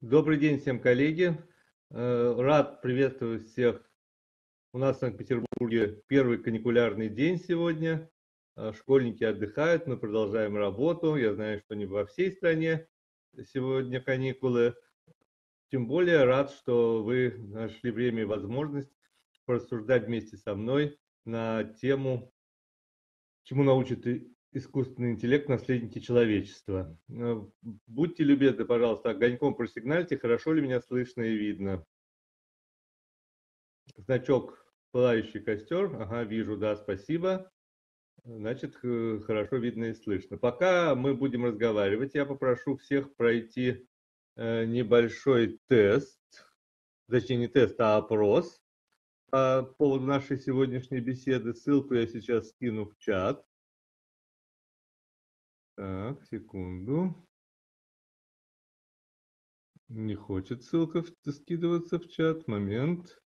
Добрый день всем, коллеги. Рад приветствовать всех. У нас в Санкт-Петербурге первый каникулярный день сегодня. Школьники отдыхают, мы продолжаем работу. Я знаю, что не во всей стране сегодня каникулы. Тем более рад, что вы нашли время и возможность порассуждать вместе со мной на тему, чему научит искусственный интеллект наследники человечества. Будьте любезны, пожалуйста, огоньком просигнальте, хорошо ли меня слышно и видно. Значок пылающий костер. Ага, вижу, да, спасибо. Значит, хорошо видно и слышно. Пока мы будем разговаривать, я попрошу всех пройти небольшой тест, точнее не тест, а опрос по поводу нашей сегодняшней беседы. Ссылку я сейчас скину в чат. Так, секунду. Не хочет ссылка скидываться в чат. Момент.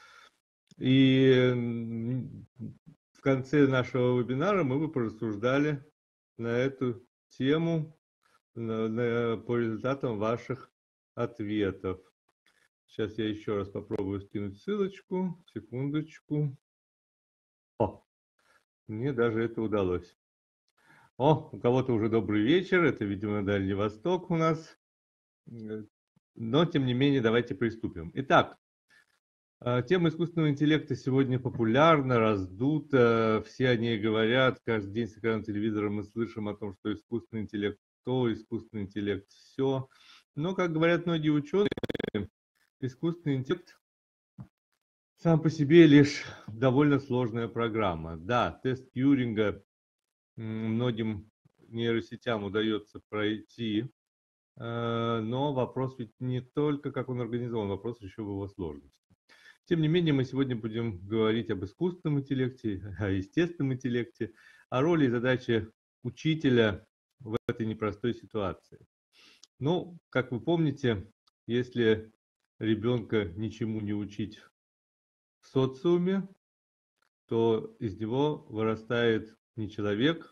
И в конце нашего вебинара мы бы порассуждали на эту тему по результатам ваших ответов. Сейчас я еще раз попробую скинуть ссылочку. Секундочку. О, мне даже это удалось. О, у кого-то уже добрый вечер. Это, видимо, Дальний Восток у нас. Но, тем не менее, давайте приступим. Итак, тема искусственного интеллекта сегодня популярна, раздута, все о ней говорят, каждый день с экрана телевизора мы слышим о том, что искусственный интеллект то, искусственный интеллект все. Но, как говорят многие ученые, искусственный интеллект сам по себе лишь довольно сложная программа. Да, тест Тьюринга многим нейросетям удается пройти, но вопрос ведь не только, как он организован, вопрос еще в его сложности. Тем не менее, мы сегодня будем говорить об искусственном интеллекте, о естественном интеллекте, о роли и задаче учителя в этой непростой ситуации. Ну, как вы помните, если ребенка ничему не учить в социуме, то из него вырастает не человек,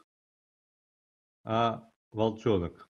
а волчонок.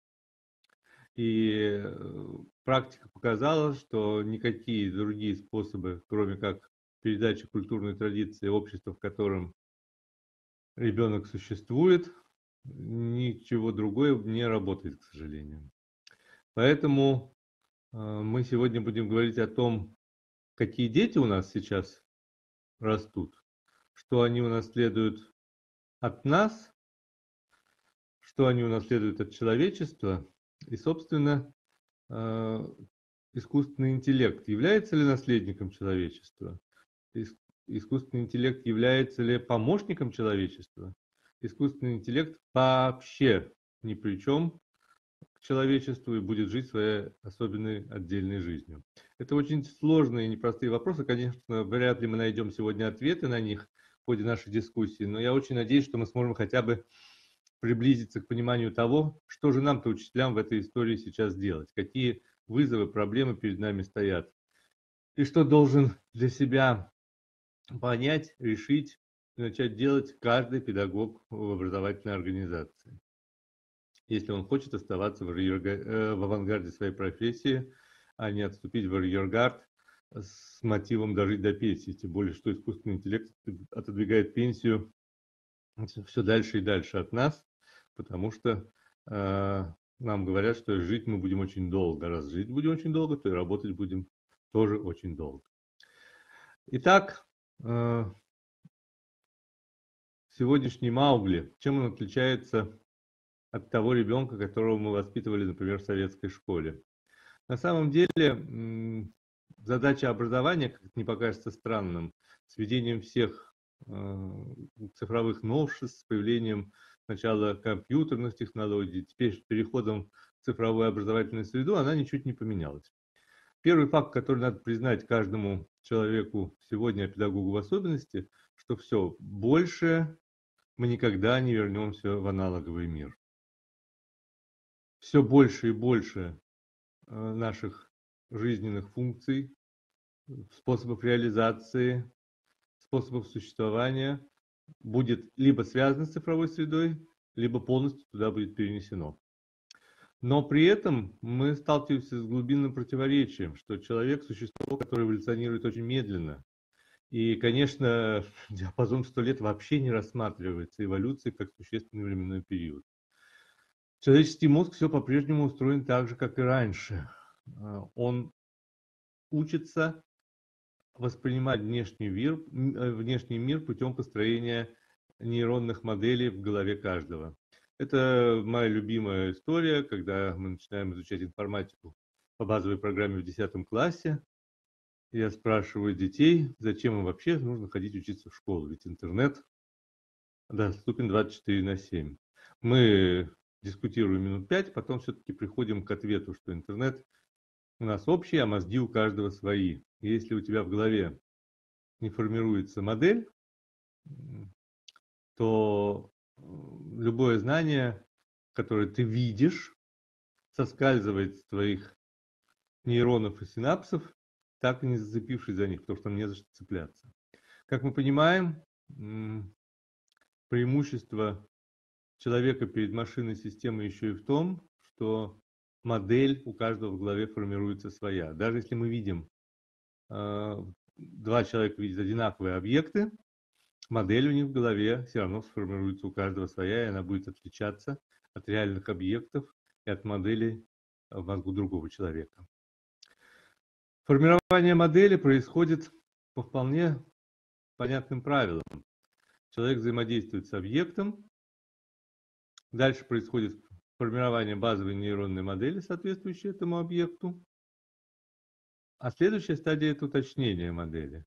И практика показала, что никакие другие способы, кроме как передачи культурной традиции общества, в котором ребенок существует, ничего другое не работает, к сожалению. Поэтому мы сегодня будем говорить о том, какие дети у нас сейчас растут, что они унаследуют от нас, что они унаследуют от человечества, и, собственно, искусственный интеллект является ли наследником человечества? Искусственный интеллект является ли помощником человечества? Искусственный интеллект вообще ни при чем к человечеству и будет жить своей особенной отдельной жизнью. Это очень сложные и непростые вопросы. Конечно, вряд ли мы найдем сегодня ответы на них в ходе нашей дискуссии, но я очень надеюсь, что мы сможем хотя бы приблизиться к пониманию того, что же нам-то, учителям, в этой истории сейчас делать, какие вызовы, проблемы перед нами стоят, и что должен для себя понять, решить и начать делать каждый педагог в образовательной организации, если он хочет оставаться в авангарде своей профессии, а не отступить в арьергард с мотивом дожить до пенсии. Тем более, что искусственный интеллект отодвигает пенсию все дальше и дальше от нас, потому что нам говорят, что жить мы будем очень долго. Раз жить будем очень долго, то и работать будем тоже очень долго. Итак, сегодняшний Маугли, чем он отличается от того ребенка, которого мы воспитывали, например, в советской школе? На самом деле, задача образования, как это не покажется странным, с введением всех цифровых новшеств, с появлением сначала компьютерных технологий, теперь с переходом в цифровую образовательную среду, она ничуть не поменялась. Первый факт, который надо признать каждому человеку сегодня, а педагогу в особенности, что все, больше мы никогда не вернемся в аналоговый мир. Все больше и больше наших жизненных функций, способов реализации, способов существования будет либо связано с цифровой средой, либо полностью туда будет перенесено. Но при этом мы сталкиваемся с глубинным противоречием, что человек – существо, которое эволюционирует очень медленно. И, конечно, диапазон в 100 лет вообще не рассматривается эволюцией как существенный временной период. Человеческий мозг все по-прежнему устроен так же, как и раньше. Он учится воспринимать внешний мир путем построения нейронных моделей в голове каждого. Это моя любимая история, когда мы начинаем изучать информатику по базовой программе в 10 классе. Я спрашиваю детей, зачем им вообще нужно ходить учиться в школу, ведь интернет доступен 24/7. Мы дискутируем минут 5, потом все-таки приходим к ответу, что интернет у нас общий, а мозги у каждого свои. И если у тебя в голове не формируется модель, то любое знание, которое ты видишь, соскальзывает с твоих нейронов и синапсов, так и не зацепившись за них, потому что там не за что цепляться. Как мы понимаем, преимущество человека перед машинной системой еще и в том, что модель у каждого в голове формируется своя. Даже если мы видим, два человека видят одинаковые объекты, модель у них в голове все равно сформируется у каждого своя, и она будет отличаться от реальных объектов и от моделей в мозгу другого человека. Формирование модели происходит по вполне понятным правилам. Человек взаимодействует с объектом, дальше происходит формирование базовой нейронной модели, соответствующей этому объекту, а следующая стадия – это уточнение модели.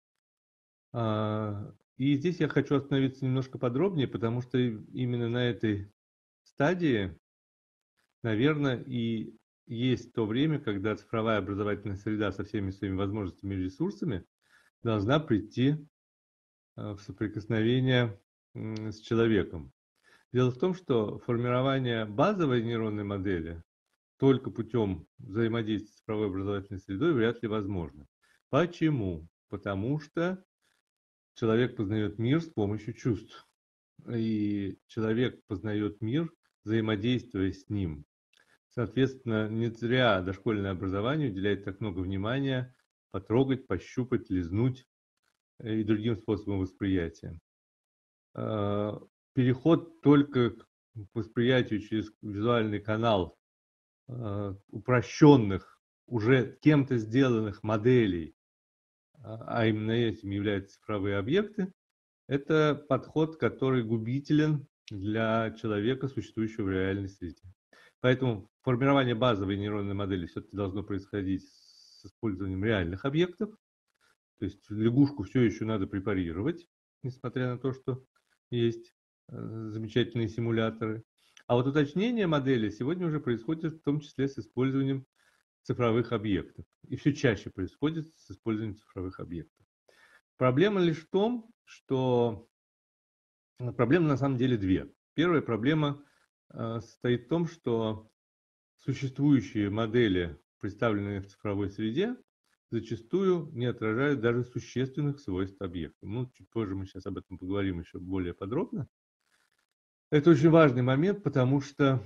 И здесь я хочу остановиться немножко подробнее, потому что именно на этой стадии, наверное, и есть то время, когда цифровая образовательная среда со всеми своими возможностями и ресурсами должна прийти в соприкосновение с человеком. Дело в том, что формирование базовой нейронной модели только путем взаимодействия с цифровой образовательной средой вряд ли возможно. Почему? Потому что человек познает мир с помощью чувств. И человек познает мир, взаимодействуя с ним. Соответственно, не зря дошкольное образование уделяет так много внимания потрогать, пощупать, лизнуть и другим способом восприятия. Переход только к восприятию через визуальный канал упрощенных, уже кем-то сделанных моделей, а именно этим являются цифровые объекты, это подход, который губителен для человека, существующего в реальной среде. Поэтому формирование базовой нейронной модели все-таки должно происходить с использованием реальных объектов. То есть лягушку все еще надо препарировать, несмотря на то, что есть замечательные симуляторы. А вот уточнение модели сегодня уже происходит в том числе с использованием цифровых объектов. И все чаще происходит с использованием цифровых объектов. Проблема лишь в том, что проблем на самом деле две. Первая проблема состоит в том, что существующие модели, представленные в цифровой среде, зачастую не отражают даже существенных свойств объекта. Ну, чуть позже мы сейчас об этом поговорим еще более подробно. Это очень важный момент, потому что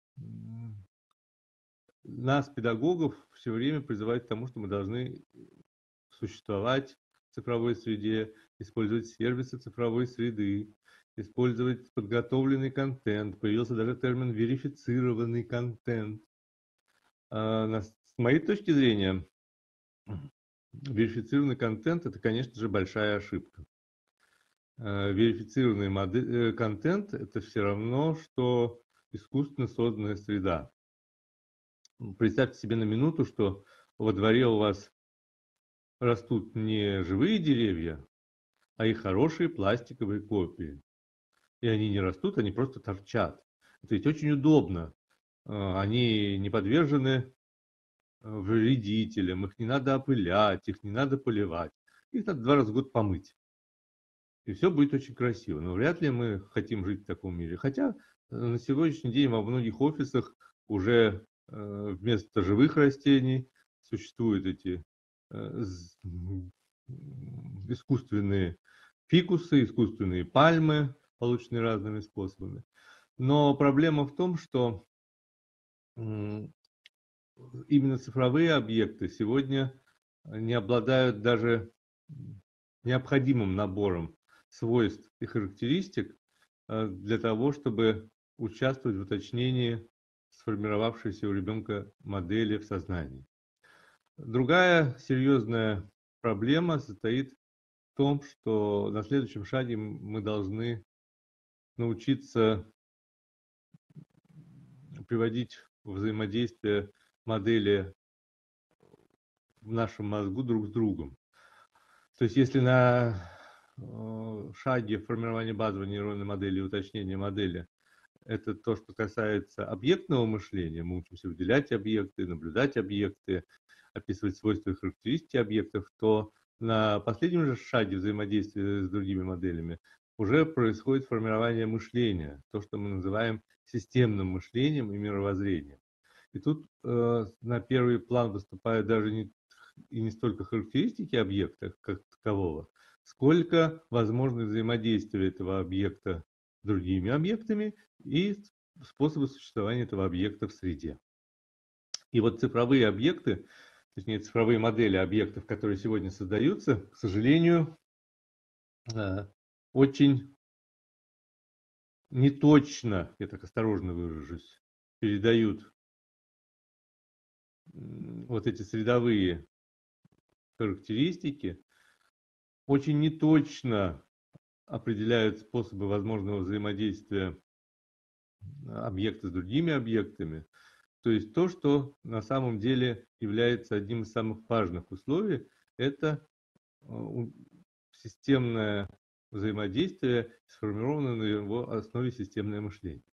нас, педагогов, все время призывают к тому, что мы должны существовать в цифровой среде, использовать сервисы цифровой среды, использовать подготовленный контент. Появился даже термин верифицированный контент. С моей точки зрения, верифицированный контент – это, конечно же, большая ошибка. Верифицированный контент – это все равно, что искусственно созданная среда. Представьте себе на минуту, что во дворе у вас растут не живые деревья, а их хорошие пластиковые копии. И они не растут, они просто торчат. Это ведь очень удобно. Они не подвержены вредителям, их не надо опылять, их не надо поливать. Их надо 2 раза в год помыть. И все будет очень красиво. Но вряд ли мы хотим жить в таком мире. Хотя на сегодняшний день во многих офисах уже вместо живых растений существуют эти искусственные фикусы, искусственные пальмы, полученные разными способами. Но проблема в том, что именно цифровые объекты сегодня не обладают даже необходимым набором свойств и характеристик для того, чтобы участвовать в уточнении сформировавшейся у ребенка модели в сознании. Другая серьезная проблема состоит в том, что на следующем шаге мы должны научиться приводить в взаимодействие модели в нашем мозгу друг с другом. То есть если на шаге формирования базовой нейронной модели и уточнения модели это то, что касается объектного мышления, мы учимся выделять объекты, наблюдать объекты, описывать свойства и характеристики объектов, то на последнем же шаге взаимодействия с другими моделями уже происходит формирование мышления, то, что мы называем системным мышлением и мировоззрением. И тут на первый план выступают даже не столько характеристики объекта как такового, сколько возможных взаимодействия этого объекта с другими объектами и способы существования этого объекта в среде. И вот цифровые объекты, точнее цифровые модели объектов, которые сегодня создаются, к сожалению, очень неточно, я так осторожно выражусь, передают вот эти средовые характеристики, очень неточно определяют способы возможного взаимодействия объекта с другими объектами. То есть то, что на самом деле является одним из самых важных условий, это системное взаимодействие, сформированное на его основе системное мышление.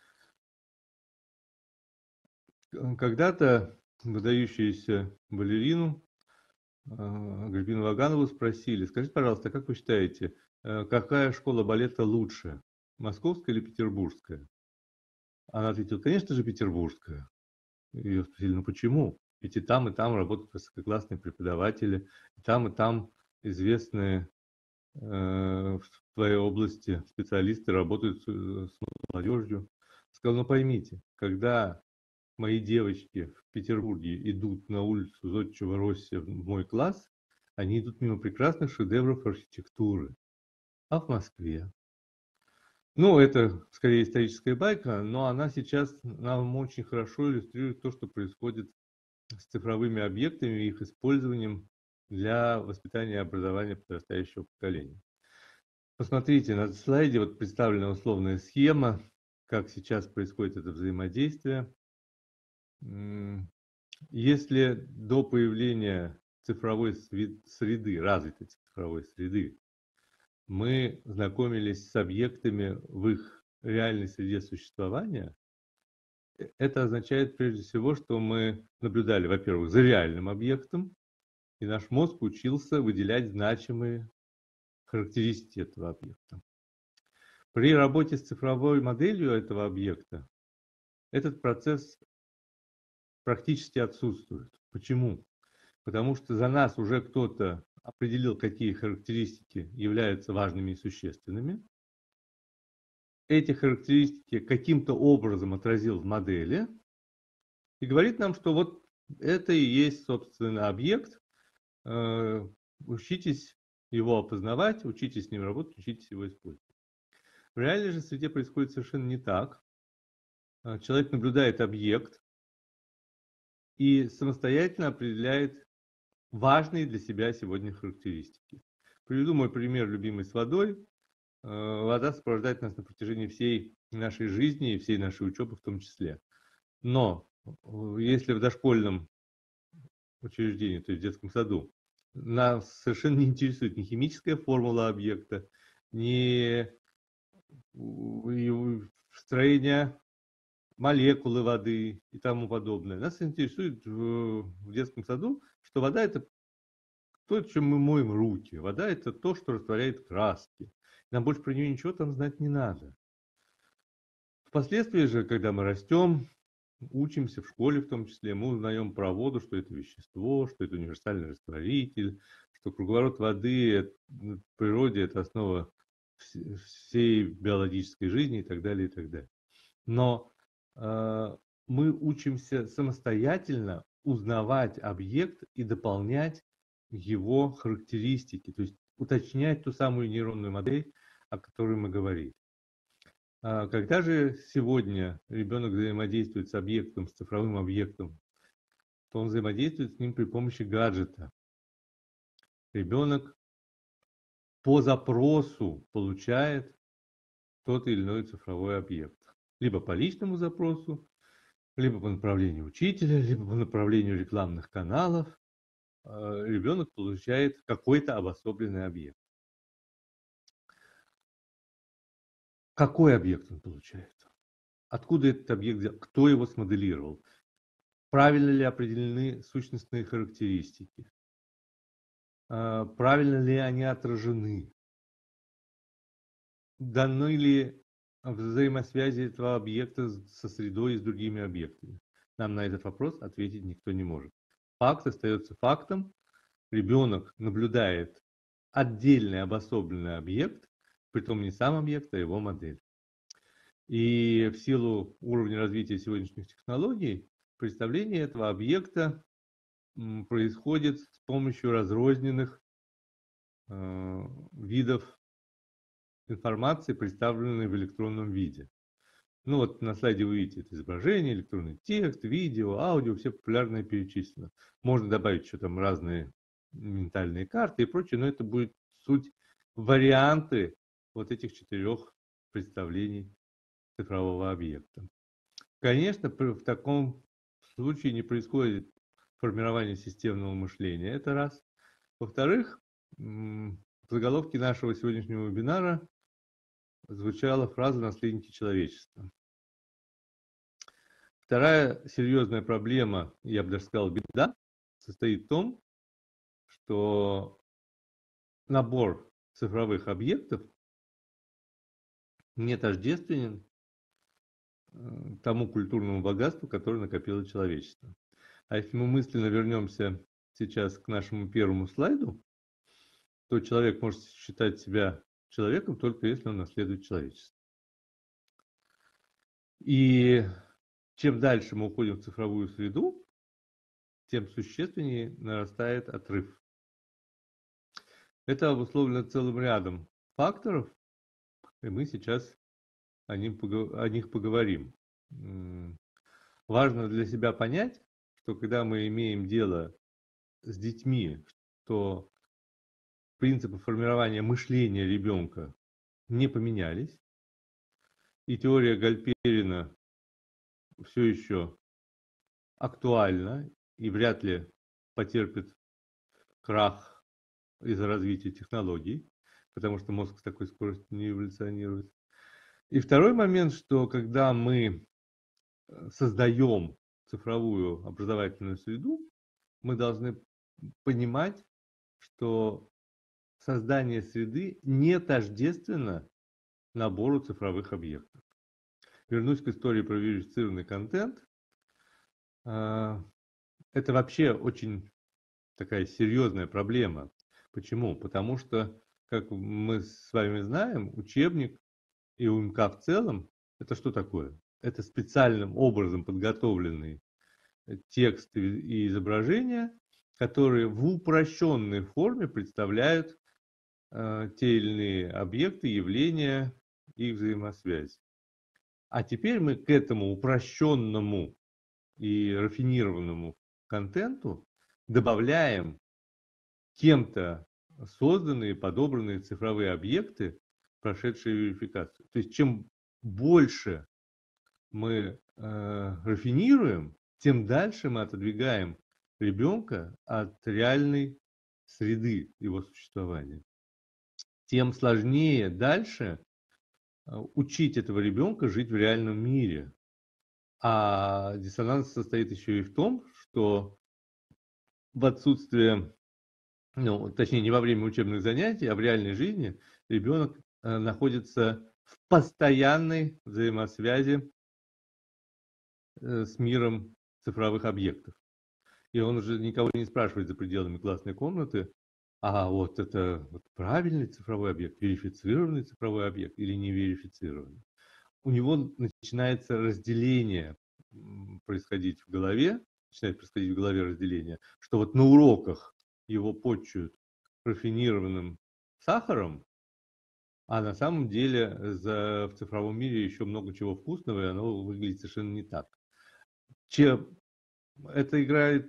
Когда-то выдающуюся балерину Альбину Ваганову спросили: скажите, пожалуйста, как вы считаете, какая школа балета лучше, московская или петербургская? Она ответила: конечно же, петербургская. Ее спросили: ну почему? Ведь и там работают высококлассные преподаватели, и там известные в своей области специалисты работают с молодежью. Сказал: ну поймите, когда мои девочки в Петербурге идут на улицу Зодчего Россия в мой класс, они идут мимо прекрасных шедевров архитектуры. А в Москве? Ну, это скорее историческая байка, но она сейчас нам очень хорошо иллюстрирует то, что происходит с цифровыми объектами и их использованием для воспитания и образования подрастающего поколения. Посмотрите, на слайде вот представлена условная схема, как сейчас происходит это взаимодействие. Если до появления цифровой среды, развитой цифровой среды, мы знакомились с объектами в их реальной среде существования, это означает прежде всего, что мы наблюдали, во-первых, за реальным объектом, и наш мозг учился выделять значимые характеристики этого объекта. При работе с цифровой моделью этого объекта этот процесс практически отсутствует. Почему? Потому что за нас уже кто-то определил, какие характеристики являются важными и существенными. Эти характеристики каким-то образом отразил в модели и говорит нам, что вот это и есть, собственно, объект. Учитесь его опознавать, учитесь с ним работать, учитесь его использовать. В реальной же среде происходит совершенно не так. Человек наблюдает объект и самостоятельно определяет важные для себя сегодня характеристики. Приведу мой пример, любимый, с водой. Вода сопровождает нас на протяжении всей нашей жизни и всей нашей учебы в том числе. Но если в дошкольном учреждении, то есть в детском саду, нас совершенно не интересует ни химическая формула объекта, ни строение молекулы воды и тому подобное. Нас интересует в детском саду, что вода – это то, чем мы моем руки. Вода – это то, что растворяет краски. Нам больше про нее ничего там знать не надо. Впоследствии же, когда мы растем, учимся в школе в том числе, мы узнаем про воду, что это вещество, что это универсальный растворитель, что круговорот воды в природе – это основа всей биологической жизни и так далее, и так далее. Но мы учимся самостоятельно узнавать объект и дополнять его характеристики, то есть уточнять ту самую нейронную модель, о которой мы говорили. Когда же сегодня ребенок взаимодействует с объектом, с цифровым объектом, то он взаимодействует с ним при помощи гаджета. Ребенок по запросу получает тот или иной цифровой объект. Либо по личному запросу, либо по направлению учителя, либо по направлению рекламных каналов. Ребенок получает какой-то обособленный объект. Какой объект он получает? Откуда этот объект взял? Кто его смоделировал? Правильно ли определены сущностные характеристики? Правильно ли они отражены? Даны ли взаимосвязи этого объекта со средой и с другими объектами? Нам на этот вопрос ответить никто не может. Факт остается фактом. Ребенок наблюдает отдельный обособленный объект, притом не сам объект, а его модель. И в силу уровня развития сегодняшних технологий, представление этого объекта происходит с помощью разрозненных видов информации, представленной в электронном виде. Ну вот на слайде вы видите это изображение, электронный текст, видео, аудио, все популярные перечислено. Можно добавить еще там разные ментальные карты и прочее, но это будет суть варианты вот этих 4 представлений цифрового объекта. Конечно, в таком случае не происходит формирование системного мышления, это раз. Во-вторых, в заголовке нашего сегодняшнего вебинара звучала фраза «наследники человечества». Вторая серьезная проблема, я бы даже сказал, беда, состоит в том, что набор цифровых объектов не тождественен тому культурному богатству, которое накопило человечество. А если мы мысленно вернемся сейчас к нашему первому слайду, то человек может считать себя человеком только если он наследует человечество. И чем дальше мы уходим в цифровую среду, тем существеннее нарастает отрыв. Это обусловлено целым рядом факторов, и мы сейчас о них поговорим. Важно для себя понять, что когда мы имеем дело с детьми, что принципы формирования мышления ребенка не поменялись, и теория Гальперина все еще актуальна и вряд ли потерпит крах из-за развития технологий, потому что мозг с такой скоростью не эволюционирует. И второй момент, что когда мы создаем цифровую образовательную среду, мы должны понимать, что создание среды не тождественно набору цифровых объектов. Вернусь к истории про верифицированный контент. Это вообще очень такая серьезная проблема. Почему? Потому что, как мы с вами знаем, учебник и УМК в целом, это что такое? Это специальным образом подготовленные тексты и изображения, которые в упрощенной форме представляют те или иные объекты, явления, их взаимосвязь. А теперь мы к этому упрощенному и рафинированному контенту добавляем кем-то созданные, подобранные цифровые объекты, прошедшие верификацию. То есть чем больше мы рафинируем, тем дальше мы отодвигаем ребенка от реальной среды его существования. Тем сложнее дальше учить этого ребенка жить в реальном мире. А диссонанс состоит еще и в том, что в отсутствие, точнее не во время учебных занятий, а в реальной жизни ребенок находится в постоянной взаимосвязи с миром цифровых объектов. И он уже никого не спрашивает за пределами классной комнаты, а вот это вот правильный цифровой объект, верифицированный цифровой объект или не верифицированный. У него начинается разделение происходить в голове, начинает происходить в голове разделение, что вот на уроках его почуют рафинированным сахаром, а на самом деле в цифровом мире еще много чего вкусного, и оно выглядит совершенно не так. Это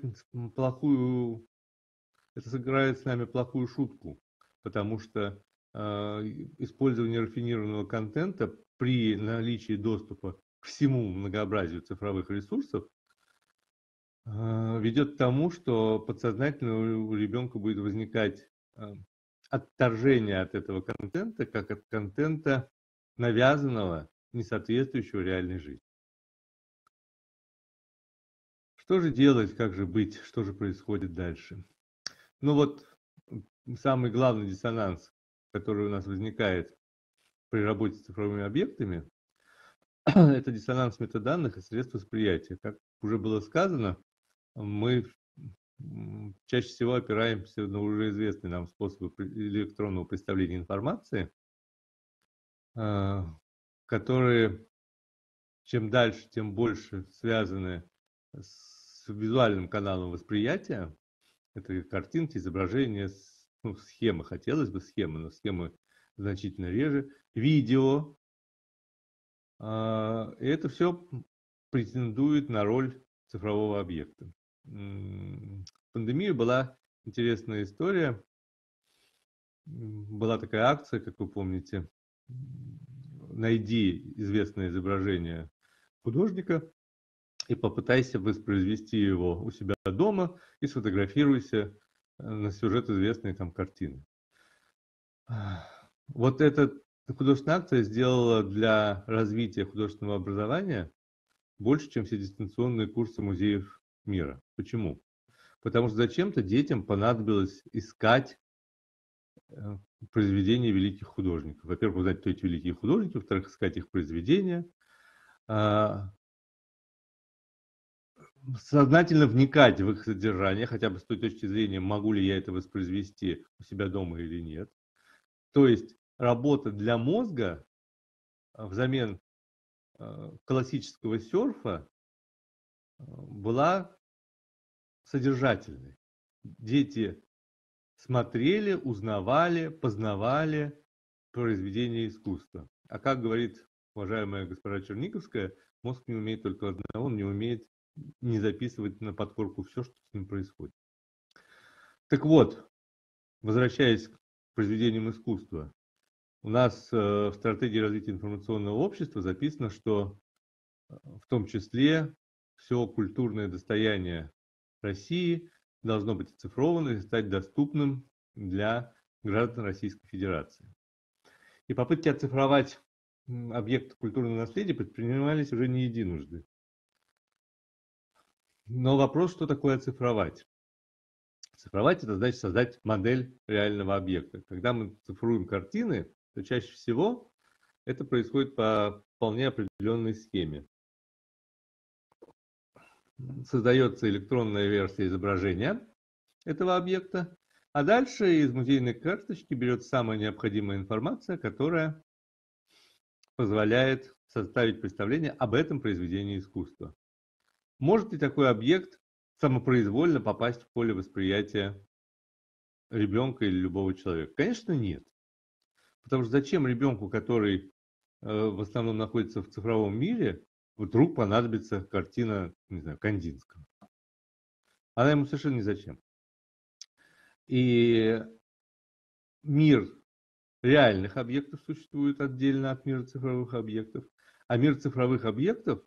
сыграет с нами плохую шутку, потому что использование рафинированного контента при наличии доступа к всему многообразию цифровых ресурсов ведет к тому, что подсознательно у ребенка будет возникать отторжение от этого контента, как от контента навязанного, не соответствующего реальной жизни. Что же делать, как же быть, что же происходит дальше? Ну вот, самый главный диссонанс, который у нас возникает при работе с цифровыми объектами, это диссонанс метаданных и средств восприятия. Как уже было сказано, мы чаще всего опираемся на уже известные нам способы электронного представления информации, которые чем дальше, тем больше связаны с визуальным каналом восприятия. Это картинки, изображения, схемы, хотелось бы схемы, но схемы значительно реже. Видео. И это все претендует на роль цифрового объекта. В пандемию была интересная история. Была такая акция, как вы помните, найди известное изображение художника и попытайся воспроизвести его у себя дома и сфотографируйся на сюжет известной там картины. Вот эта художественная акция сделала для развития художественного образования больше, чем все дистанционные курсы музеев мира. Почему? Потому что зачем-то детям понадобилось искать произведения великих художников. Во-первых, узнать, кто эти великие художники, во-вторых, искать их произведения, сознательно вникать в их содержание, хотя бы с той точки зрения, могу ли я это воспроизвести у себя дома или нет. То есть работа для мозга взамен классического серфа была содержательной. Дети смотрели, узнавали, познавали произведения искусства. А как говорит уважаемая госпожа Черниковская, мозг не умеет только одного, он не умеет не записывать на подкорку все, что с ним происходит. Так вот, возвращаясь к произведениям искусства, у нас в стратегии развития информационного общества записано, что в том числе все культурное достояние России должно быть оцифровано и стать доступным для граждан Российской Федерации. И попытки оцифровать объекты культурного наследия предпринимались уже не единожды. Но вопрос, что такое оцифровать? Цифровать — это значит создать модель реального объекта. Когда мы цифруем картины, то чаще всего это происходит по вполне определенной схеме. Создается электронная версия изображения этого объекта, а дальше из музейной карточки берется самая необходимая информация, которая позволяет составить представление об этом произведении искусства. Может ли такой объект самопроизвольно попасть в поле восприятия ребенка или любого человека? Конечно, нет. Потому что зачем ребенку, который в основном находится в цифровом мире, вдруг понадобится картина, не знаю, Кандинского? Она ему совершенно ни зачем. И мир реальных объектов существует отдельно от мира цифровых объектов, а мир цифровых объектов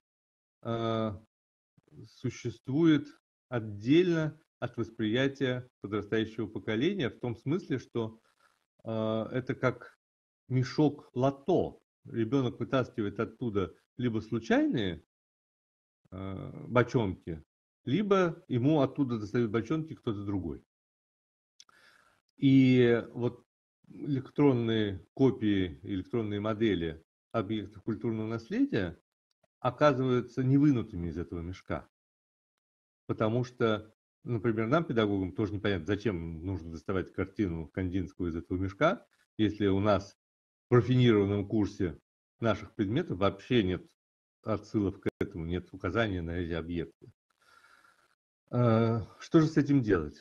существует отдельно от восприятия подрастающего поколения, в том смысле, что это как мешок лото. Ребенок вытаскивает оттуда либо случайные бочонки, либо ему оттуда достают бочонки кто-то другой. И вот электронные копии, электронные модели объектов культурного наследия оказываются не вынутыми из этого мешка. Потому что, например, нам, педагогам, тоже непонятно, зачем нужно доставать картину Кандинского из этого мешка, если у нас в рафинированном курсе наших предметов вообще нет отсылок к этому, нет указания на эти объекты. Что же с этим делать?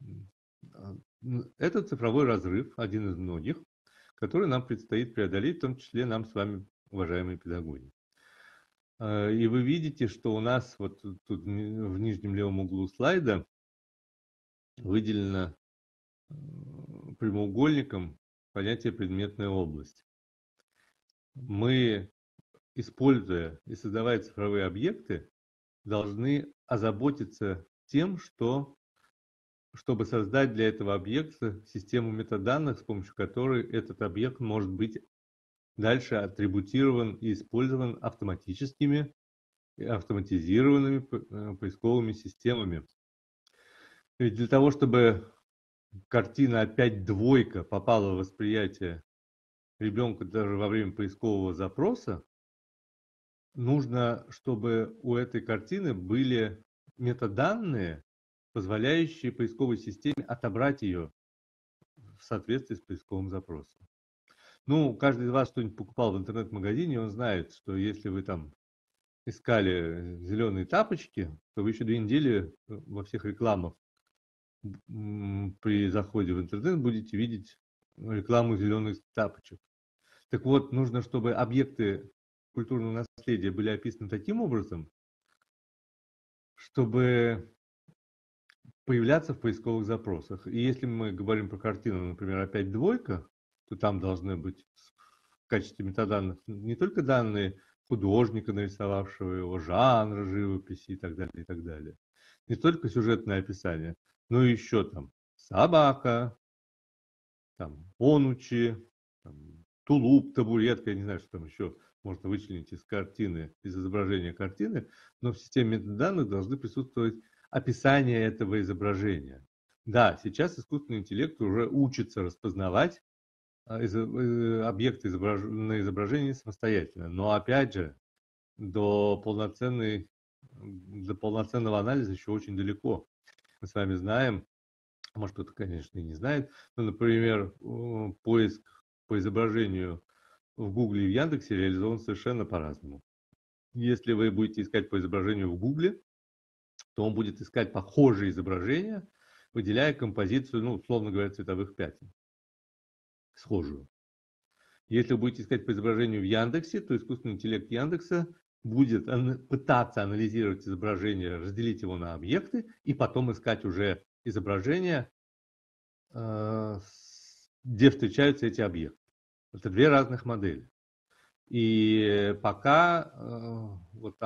Это цифровой разрыв, один из многих, который нам предстоит преодолеть, в том числе нам с вами, уважаемые педагоги. И вы видите, что у нас вот тут в нижнем левом углу слайда выделено прямоугольником понятие предметная область. Мы, используя и создавая цифровые объекты, должны озаботиться тем, чтобы создать для этого объекта систему метаданных, с помощью которой этот объект может быть дальше атрибутирован и использован автоматическими и автоматизированными поисковыми системами. Ведь для того, чтобы картина опять двойка попала в восприятие ребенка даже во время поискового запроса, нужно, чтобы у этой картины были метаданные, позволяющие поисковой системе отобрать ее в соответствии с поисковым запросом. Ну, каждый из вас что-нибудь покупал в интернет-магазине, он знает, что если вы там искали зеленые тапочки, то вы еще 2 недели во всех рекламах при заходе в интернет будете видеть рекламу зеленых тапочек. Так вот, нужно, чтобы объекты культурного наследия были описаны таким образом, чтобы появляться в поисковых запросах. И если мы говорим про картину, например, опять двойка, то там должны быть в качестве метаданных не только данные художника, нарисовавшего его, жанра живописи и так далее, и так далее. Не только сюжетное описание, но и еще там собака, там онучи, там, тулуп, табуретка, я не знаю, что там еще можно вычленить из картины, из изображения картины, но в системе метаданных должны присутствовать описание этого изображения. Да, сейчас искусственный интеллект уже учится распознавать объекты на изображении самостоятельно, но опять же, до полноценного анализа еще очень далеко. Мы с вами знаем, может кто-то, конечно, и не знает, но, например, поиск по изображению в Гугле и в Яндексе реализован совершенно по-разному. Если вы будете искать по изображению в Гугле, то он будет искать похожие изображения, выделяя композицию, ну, условно говоря, цветовых пятен, схожую. Если вы будете искать по изображению в Яндексе, то искусственный интеллект Яндекса будет пытаться анализировать изображение, разделить его на объекты и потом искать уже изображения, где встречаются эти объекты. Это 2 разных модели. И пока вот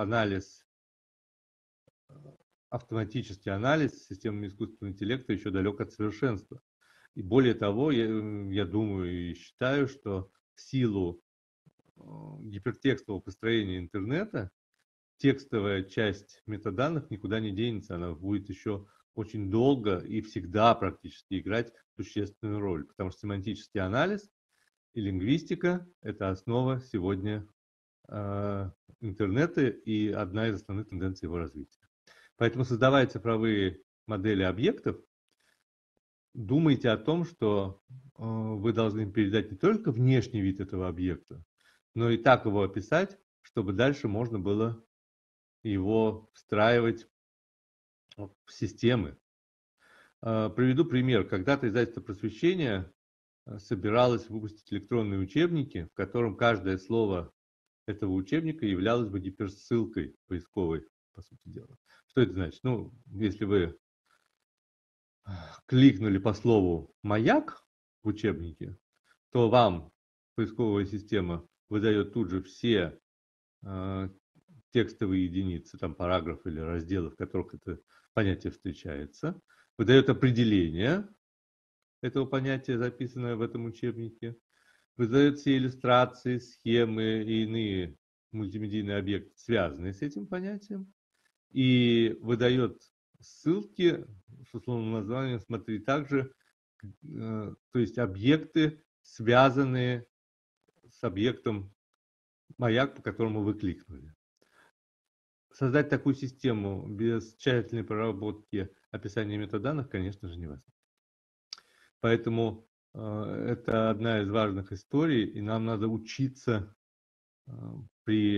автоматический анализ системами искусственного интеллекта еще далек от совершенства. И более того, я думаю и считаю, что в силу гипертекстового построения интернета текстовая часть метаданных никуда не денется, она будет еще очень долго и всегда практически играть существенную роль, потому что семантический анализ и лингвистика – это основа сегодня интернета и одна из основных тенденций его развития. Поэтому, создавая цифровые модели объектов, думайте о том, что вы должны передать не только внешний вид этого объекта, но и так его описать, чтобы дальше можно было его встраивать в системы. Приведу пример. Когда-то издательство «Просвещение» собиралось выпустить электронные учебники, в котором каждое слово этого учебника являлось бы гиперссылкой поисковой, по сути дела. Что это значит? Ну, если вы кликнули по слову «маяк» в учебнике, то вам поисковая система выдает тут же все текстовые единицы, там параграфы или разделы, в которых это понятие встречается, выдает определение этого понятия, записанное в этом учебнике, выдает все иллюстрации, схемы и иные мультимедийные объекты, связанные с этим понятием, и выдает ссылки с условным названием «Смотри также», то есть объекты, связанные с объектом маяк, по которому вы кликнули. Создать такую систему без тщательной проработки описания метаданных, конечно же, невозможно. Поэтому это одна из важных историй, и нам надо учиться при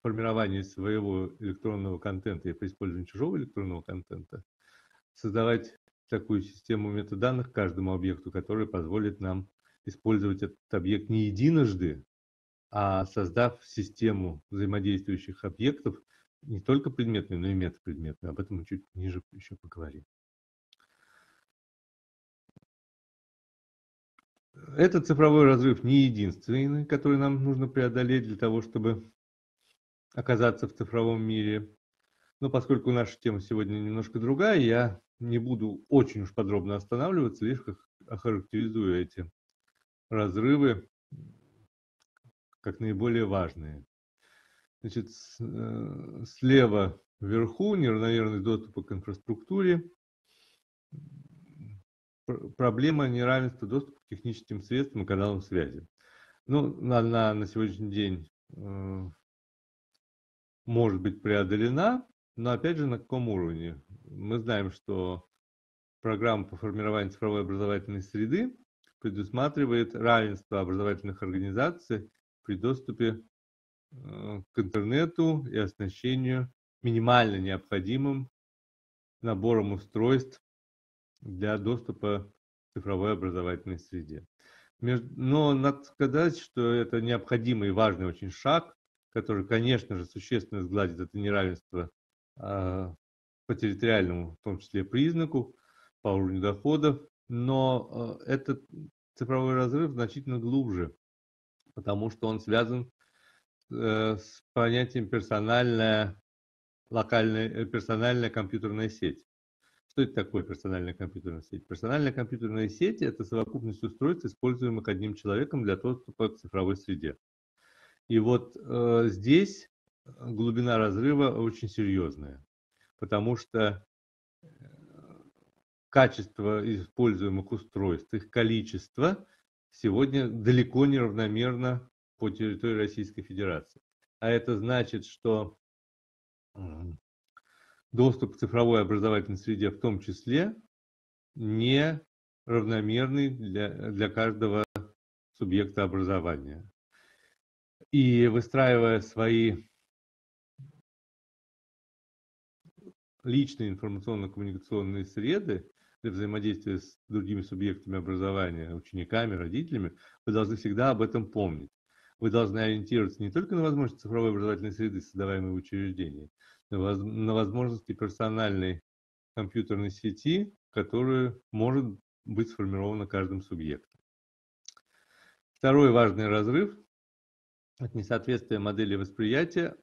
формировании своего электронного контента и при использовании чужого электронного контента создавать такую систему метаданных каждому объекту, которая позволит нам использовать этот объект не единожды, а создав систему взаимодействующих объектов, не только предметную, но и метапредметную. Об этом мы чуть ниже еще поговорим. Этот цифровой разрыв не единственный, который нам нужно преодолеть для того, чтобы оказаться в цифровом мире. Но поскольку наша тема сегодня немножко другая, я не буду очень уж подробно останавливаться, лишь охарактеризую эти разрывы как наиболее важные. Значит, слева вверху неравномерный доступ к инфраструктуре, проблема неравенства доступа к техническим средствам и каналам связи. Ну, на сегодняшний день может быть преодолена, но опять же на каком уровне? Мы знаем, что программа по формированию цифровой образовательной среды предусматривает равенство образовательных организаций при доступе к интернету и оснащению минимально необходимым набором устройств для доступа к цифровой образовательной среде. Но надо сказать, что это необходимый и важный очень шаг, который, конечно же, существенно сгладит это неравенство по территориальному, в том числе, признаку, по уровню доходов, но этот цифровой разрыв значительно глубже, потому что он связан с понятием персональная компьютерная сеть. Что это такое персональная компьютерная сеть? Персональная компьютерная сеть – это совокупность устройств, используемых одним человеком для доступа к цифровой среде. И вот здесь глубина разрыва очень серьезная, потому что качество используемых устройств, их количество сегодня далеко не равномерно по территории Российской Федерации. А это значит, что доступ к цифровой образовательной среде в том числе не равномерный для каждого субъекта образования. И выстраивая свои личные информационно-коммуникационные среды для взаимодействия с другими субъектами образования, учениками, родителями, вы должны всегда об этом помнить. Вы должны ориентироваться не только на возможности цифровой образовательной среды, создаваемой в учреждении, но на возможности персональной компьютерной сети, которая может быть сформирована каждым субъектом. Второй важный разрыв – это несоответствие модели восприятия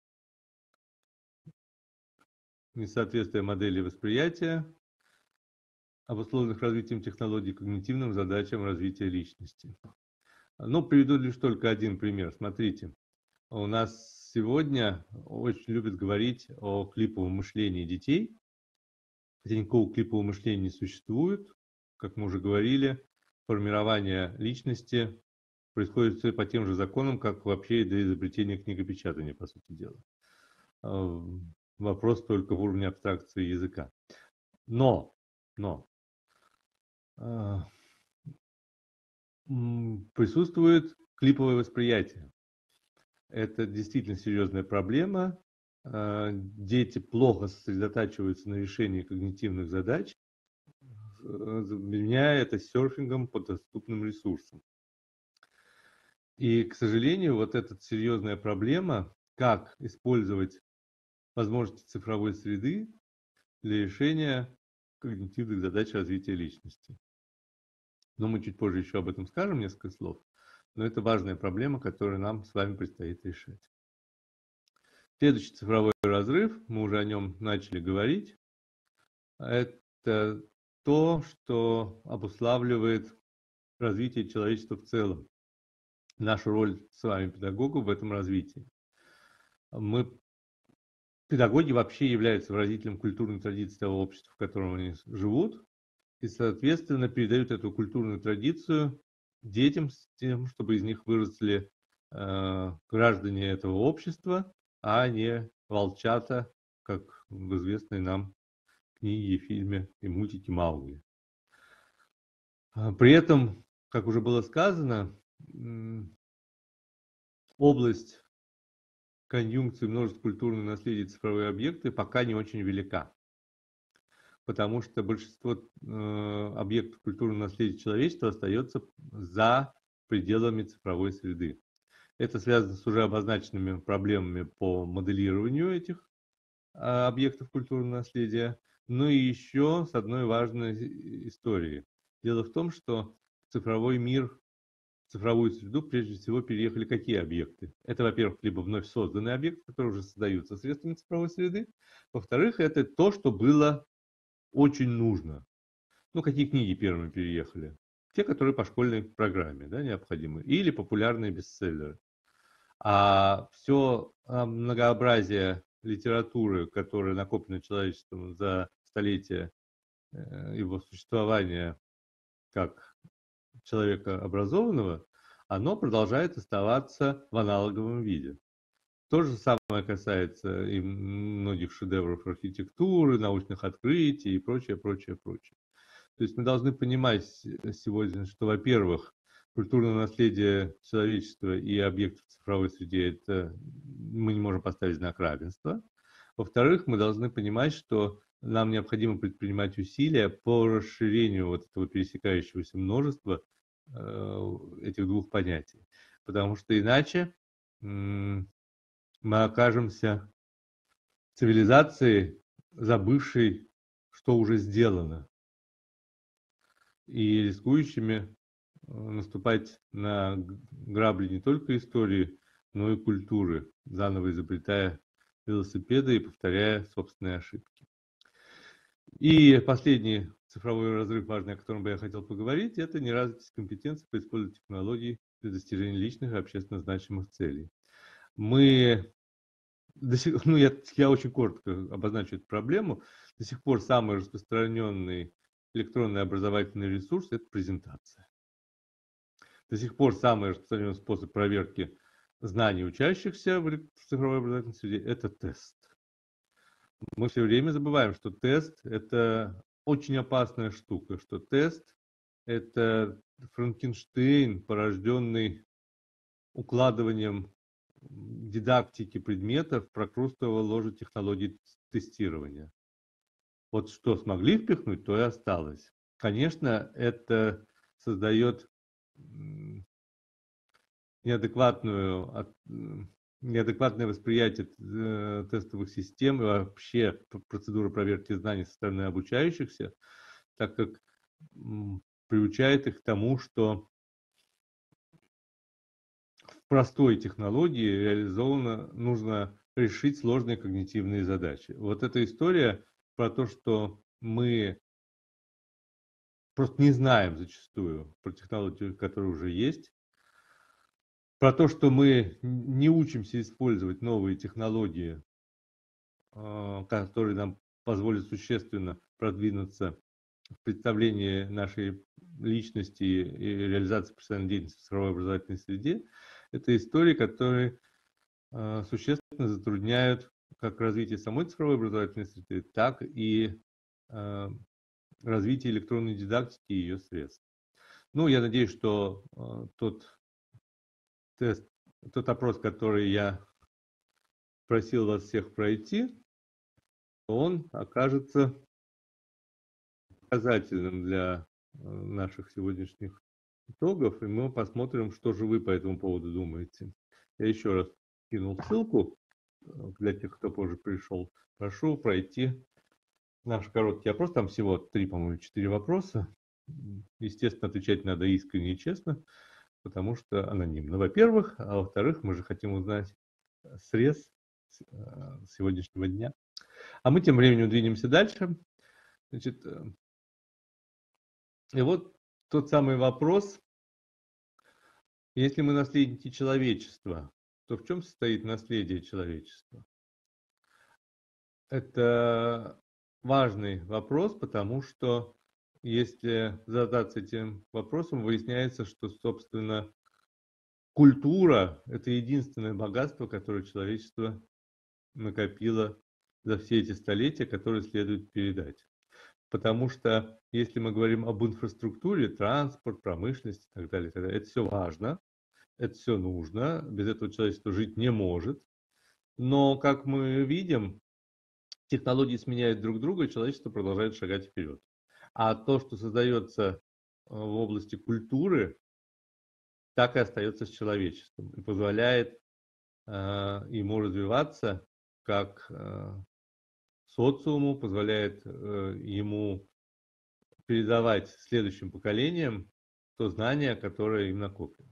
обусловленных развитием технологий когнитивным задачам развития личности. Ну, приведу лишь только один пример. Смотрите, у нас сегодня очень любят говорить о клиповом мышлении детей. Хотя никакого клипового мышления не существует. Как мы уже говорили, формирование личности происходит все по тем же законам, как вообще и до изобретения книгопечатания, по сути дела. Вопрос только в уровне абстракции языка. Но присутствует клиповое восприятие. Это действительно серьезная проблема. Дети плохо сосредотачиваются на решении когнитивных задач, заменяя это серфингом по доступным ресурсам. И, к сожалению, вот эта серьезная проблема, как использовать возможности цифровой среды для решения когнитивных задач развития личности. Но мы чуть позже еще об этом скажем несколько слов. Но это важная проблема, которую нам с вами предстоит решать. Следующий цифровой разрыв, мы уже о нем начали говорить, это то, что обуславливает развитие человечества в целом. Нашу роль с вами, педагогов, в этом развитии. Педагоги вообще являются выразителем культурной традиции того общества, в котором они живут, и, соответственно, передают эту культурную традицию детям с тем, чтобы из них выросли граждане этого общества, а не волчата, как в известной нам книге, фильме и мультике «Маугли». При этом, как уже было сказано, область конъюнкции множества культурного наследия и цифровые объекты пока не очень велика. Потому что большинство объектов культурного наследия человечества остается за пределами цифровой среды. Это связано с уже обозначенными проблемами по моделированию этих объектов культурного наследия, но и еще с одной важной историей. Дело в том, что в цифровой мир, в цифровую среду прежде всего переехали какие объекты? Это, во-первых, либо вновь созданные объекты, которые уже создаются средствами цифровой среды. Во-вторых, это то, что было очень нужно. Ну, какие книги первыми переехали? Те, которые по школьной программе, да, необходимы. Или популярные бестселлеры. А все многообразие литературы, которая накоплена человечеством за столетия его существования как человека образованного, оно продолжает оставаться в аналоговом виде. То же самое касается и многих шедевров архитектуры, научных открытий и прочее, прочее, прочее. То есть мы должны понимать сегодня, что, во-первых, культурное наследие человечества и объектов в цифровой среде, это мы не можем поставить знак равенства. Во-вторых, мы должны понимать, что нам необходимо предпринимать усилия по расширению вот этого пересекающегося множества этих двух понятий. Потому что иначе мы окажемся цивилизацией, забывшей, что уже сделано, и рискующими наступать на грабли не только истории, но и культуры, заново изобретая велосипеды и повторяя собственные ошибки. И последний цифровой разрыв, важный, о котором бы я хотел поговорить, это неразвитость компетенций по использованию технологий для достижения личных и общественно значимых целей. Мы я очень коротко обозначу эту проблему. До сих пор самый распространенный электронный образовательный ресурс – это презентация. До сих пор самый распространенный способ проверки знаний учащихся в цифровой образовательной среде – это тест. Мы все время забываем, что тест – это очень опасная штука, что тест – это Франкенштейн, порожденный укладыванием дидактики предметов в прокрустово ложе технологий тестирования. Вот что смогли впихнуть, то и осталось. Конечно, это создает неадекватное восприятие тестовых систем и вообще процедуры проверки знаний со стороны обучающихся, так как приучает их к тому, что в простой технологии реализовано нужно решить сложные когнитивные задачи. Вот эта история про то, что мы просто не знаем зачастую про технологии, которые уже есть, про то, что мы не учимся использовать новые технологии, которые нам позволят существенно продвинуться в представлении нашей личности и реализации профессиональной деятельности в цифровой образовательной среде, это истории, которые существенно затрудняют как развитие самой цифровой образовательной среды, так и развитие электронной дидактики и ее средств. Ну, я надеюсь, что тот опрос, который я просил вас всех пройти, он окажется показательным для наших сегодняшних итогов, и мы посмотрим, что же вы по этому поводу думаете. Я еще раз кинул ссылку для тех, кто позже пришел. Прошу пройти наш короткий опрос. Там всего 3, по-моему, 4 вопроса. Естественно, отвечать надо искренне и честно, потому что анонимно, во-первых. А во-вторых, мы же хотим узнать срез сегодняшнего дня. А мы тем временем двинемся дальше. Значит, и вот тот самый вопрос. Если мы наследники человечества, то в чем состоит наследие человечества? Это важный вопрос, потому что если задаться этим вопросом, выясняется, что, собственно, культура – это единственное богатство, которое человечество накопило за все эти столетия, которое следует передать. Потому что если мы говорим об инфраструктуре, транспорт, промышленность и так далее, это все важно, это все нужно, без этого человечество жить не может. Но, как мы видим, технологии сменяют друг друга, и человечество продолжает шагать вперед. А то, что создается в области культуры, так и остается с человечеством и позволяет ему развиваться как социуму, позволяет ему передавать следующим поколениям то знание, которое им накоплено.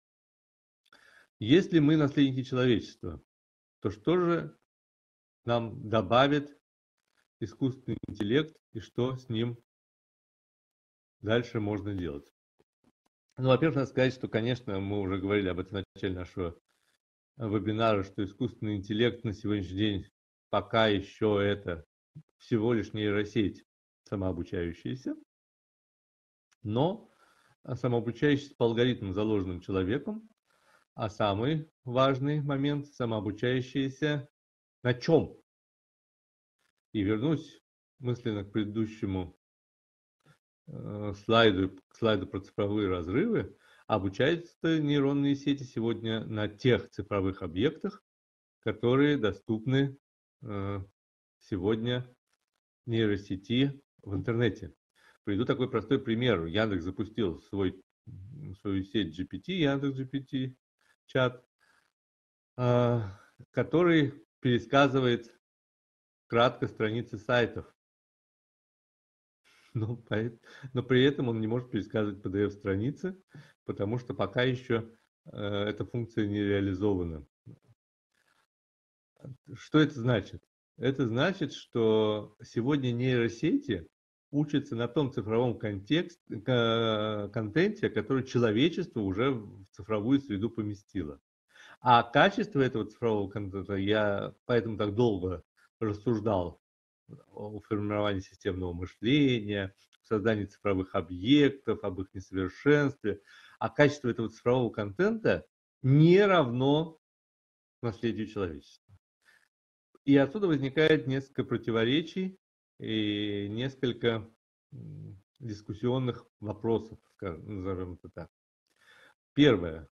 Если мы наследники человечества, то что же нам добавит искусственный интеллект и что с ним дальше можно делать? Ну, во-первых, надо сказать, что, конечно, мы уже говорили об этом в начале нашего вебинара, что искусственный интеллект на сегодняшний день пока еще это всего лишь нейросеть самообучающаяся, но самообучающаяся по алгоритмам, заложенным человеком, а самый важный момент – самообучающаяся на чем? И вернусь мысленно к предыдущему слайду про цифровые разрывы. Обучаются нейронные сети сегодня на тех цифровых объектах, которые доступны сегодня нейросети в интернете. Приведу такой простой пример. Яндекс запустил свою сеть GPT, Яндекс.GPT чат, который пересказывает кратко страницы сайтов. Но при этом он не может пересказывать PDF-страницы, потому что пока еще эта функция не реализована. Что это значит? Это значит, что сегодня нейросети учатся на том цифровом контенте, который человечество уже в цифровую среду поместило. А качество этого цифрового контента, я поэтому так долго рассуждал о формировании системного мышления, создании цифровых объектов, об их несовершенстве. А качество этого цифрового контента не равно наследию человечества. И отсюда возникает несколько противоречий и несколько дискуссионных вопросов, назовем это так. Первое.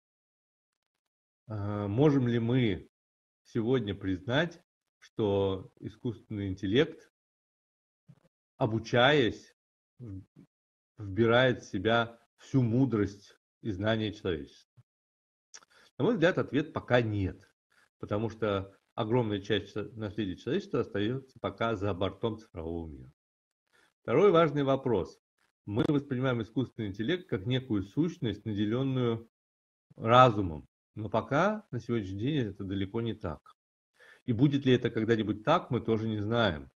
Можем ли мы сегодня признать, что искусственный интеллект, обучаясь, вбирает в себя всю мудрость и знания человечества? На мой взгляд, ответ пока нет, потому что огромная часть наследия человечества остается пока за бортом цифрового мира. Второй важный вопрос. Мы воспринимаем искусственный интеллект как некую сущность, наделенную разумом, но пока на сегодняшний день это далеко не так. И будет ли это когда-нибудь так, мы тоже не знаем.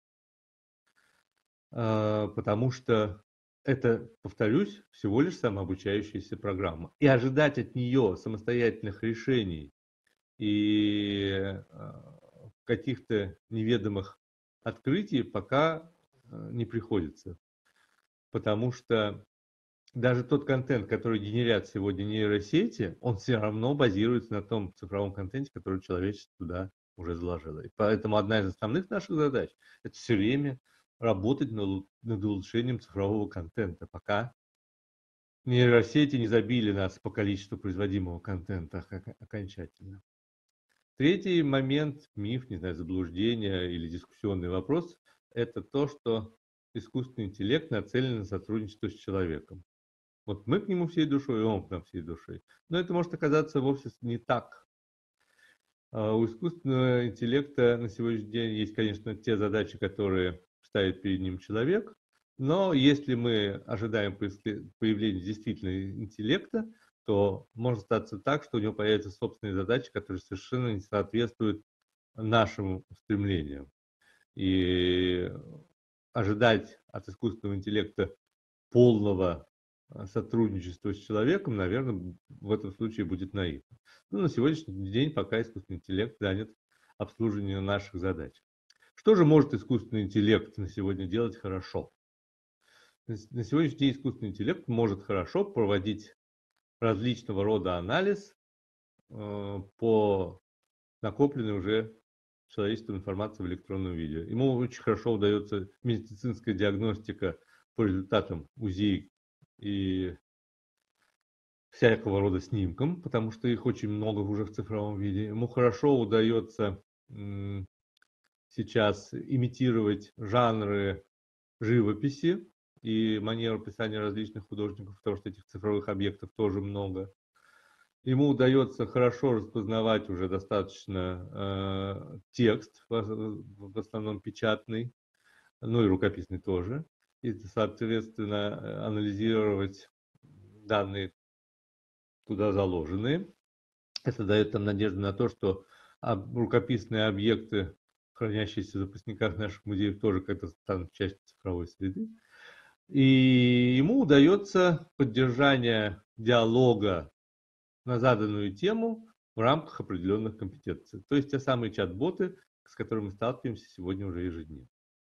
Потому что это, повторюсь, всего лишь самообучающаяся программа. И ожидать от нее самостоятельных решений и каких-то неведомых открытий пока не приходится. Потому что даже тот контент, который генерят сегодня нейросети, он все равно базируется на том цифровом контенте, который человечество туда уже заложило. И поэтому одна из основных наших задач – это все время работать над улучшением цифрового контента, пока нейросети не забили нас по количеству производимого контента окончательно. Третий момент, миф, не знаю, заблуждение или дискуссионный вопрос – это то, что искусственный интеллект нацелен на сотрудничество с человеком. Вот мы к нему всей душой, и он к нам всей душой. Но это может оказаться вовсе не так. У искусственного интеллекта на сегодняшний день есть, конечно, те задачи, которые ставит перед ним человек, но если мы ожидаем появления действительно интеллекта, то может статься так, что у него появятся собственные задачи, которые совершенно не соответствуют нашим стремлениям. И ожидать от искусственного интеллекта полного сотрудничества с человеком, наверное, в этом случае будет наивно. Но на сегодняшний день пока искусственный интеллект занят обслуживанием наших задач. Что же может искусственный интеллект на сегодня делать хорошо? На сегодняшний день искусственный интеллект может хорошо проводить различного рода анализ по накопленной уже человечеством информации в электронном виде. Ему очень хорошо удается медицинская диагностика по результатам УЗИ и всякого рода снимкам, потому что их очень много уже в цифровом виде. Ему хорошо удается сейчас имитировать жанры живописи и манеру писания различных художников, потому что этих цифровых объектов тоже много. Ему удается хорошо распознавать уже достаточно текст, в основном печатный, ну и рукописный тоже, и, соответственно, анализировать данные туда заложенные. Это дает нам надежду на то, что рукописные объекты, хранящиеся в запасниках наших музеев, тоже как-то станут частью цифровой среды. И ему удается поддержание диалога на заданную тему в рамках определенных компетенций. То есть те самые чат-боты, с которыми мы сталкиваемся сегодня уже ежедневно.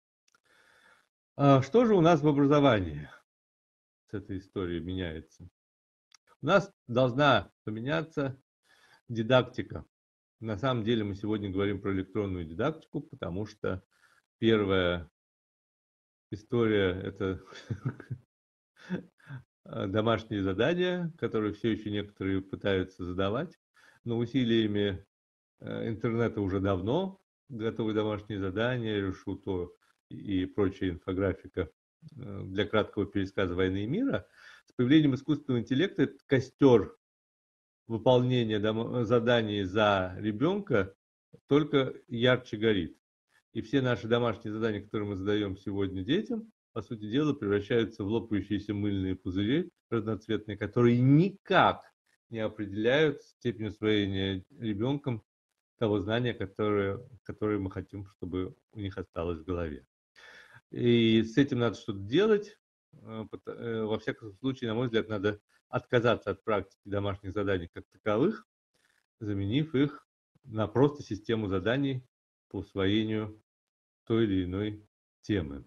Что же у нас в образовании с этой историей меняется? У нас должна поменяться дидактика. На самом деле мы сегодня говорим про электронную дидактику, потому что первая история – это домашние задания, которые все еще некоторые пытаются задавать, но усилиями интернета уже давно готовы домашние задания, решуто и прочая инфографика для краткого пересказа «Войны и мира». С появлением искусственного интеллекта этот костер выполнения заданий за ребенка только ярче горит. И все наши домашние задания, которые мы задаем сегодня детям, по сути дела, превращаются в лопающиеся мыльные пузыри разноцветные, которые никак не определяют степень усвоения ребенком того знания, которое мы хотим, чтобы у них осталось в голове. И с этим надо что-то делать. Во всяком случае, на мой взгляд, надо отказаться от практики домашних заданий как таковых, заменив их на просто систему заданий по усвоению той или иной темы.